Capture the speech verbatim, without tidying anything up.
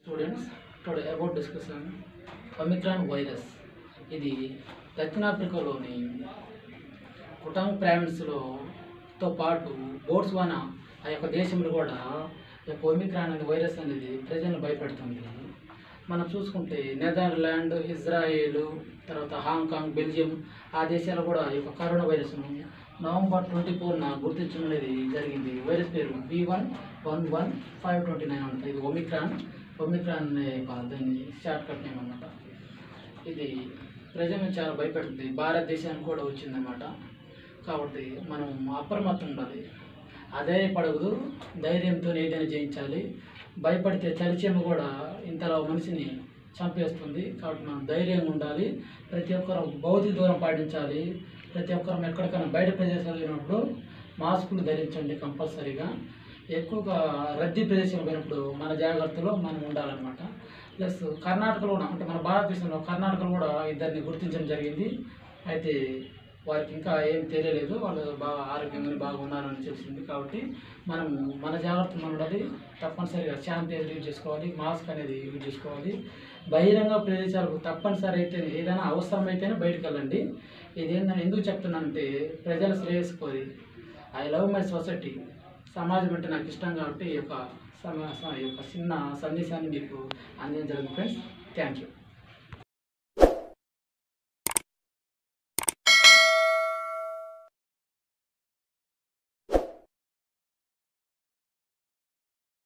Students today about discussion Omicron virus. ఇది దక్షిణాఫ్రికాలోని కుటాంగ్ ప్రావిన్స్లో తో పాటు బోట్స్వానా ఆ యొక్క దేశంలో కూడా ఈ యొక్క ఒమిక్రాన్ అనే వైరస్ అనేది ప్రజలను భయపెడుతుంది. మనం చూసుకుంటే నెదర్లాండ్, ఇజ్రాయేల్, తర్వాత హాంకాంగ్, బెల్జియం ఆ దేశాలు కూడా ఈ యొక్క కరోనా వైరస్ను నవంబర్ ట్వంటీ ఫోర్న గుర్తించడం అనేది జరిగింది. వైరస్ పేరు B one one one five twenty nine ఉంటుంది. ఇది ఒమిక్రాన్ ఒమిక్రాన్ అనే దీన్ని షార్ట్ కట్ నేమ్ అనమాట. ఇది ప్రజలను చాలా భయపెడుతుంది. భారతదేశానికి కూడా వచ్చిందన్నమాట. కాబట్టి మనం అప్రమత్తం ఉండాలి. అధైర్యపడకూడదు, ధైర్యంతో ఏదైనా జయించాలి. భయపడితే చలిచేమ కూడా ఇంతలో మనిషిని చంపేస్తుంది. కాబట్టి మనం ధైర్యంగా ఉండాలి. ప్రతి ఒక్కరు భౌతిక దూరం పాటించాలి. ప్రతి ఒక్కరం ఎక్కడికైనా బయట ప్రదేశాలు వెళ్ళినప్పుడు మాస్కులు ధరించండి కంపల్సరీగా. ఎక్కువగా రద్దీ ప్రదేశాలు పోయినప్పుడు మన జాగ్రత్తలో మనం ఉండాలన్నమాట. ప్లస్ కర్ణాటకలో అంటే మన భారతదేశంలో కర్ణాటకలో కూడా ఇద్దరిని గుర్తించడం జరిగింది. అయితే వారికి ఇంకా ఏం తెలియలేదు, వాళ్ళు బాగా ఆరోగ్యంగా బాగా ఉన్నారని తెలిసింది. కాబట్టి మనం మన జాగ్రత్తలు ఉండాలి. తప్పనిసరిగా శానిటైజర్ యూజ్ చేసుకోవాలి, మాస్క్ అనేది యూజ్ చేసుకోవాలి. బహిరంగ ప్రదేశాలకు తప్పనిసరి అయితే ఏదైనా అవసరమైతేనే బయటకు వెళ్ళండి. ఇది ఏంటంటే ఎందుకు చెప్తున్నానంటే ప్రజల శ్రేయస్సు కోరి ఐ లవ్ మై సొసైటీ, సమాజం అంటే నాకు ఇష్టం కాబట్టి ఈ యొక్క ఈ యొక్క చిన్న సందేశాన్ని మీకు అందించడం ఫ్రెండ్స్. Thank you.